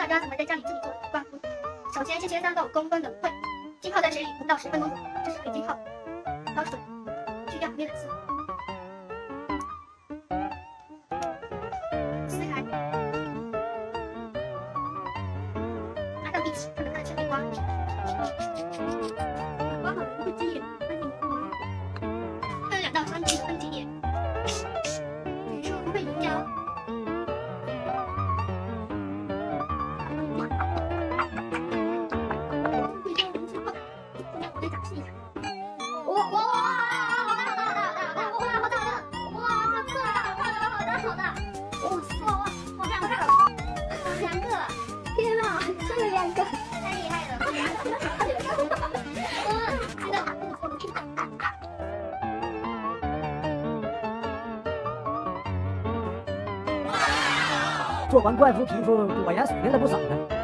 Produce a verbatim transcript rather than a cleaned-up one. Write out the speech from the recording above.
家怎么在家里自己做刮胡？首先，这些三到五公分的会浸泡在水里五到十分钟左右，这是可以浸泡的。捞水，去掉表面的刺，撕开，拿上碧玺，看看它的生命刮。刮好了不会积液，赶紧刮。分两到三级分积液，语数不会溶胶。 做完怪肤皮肤果然水灵了不少呢。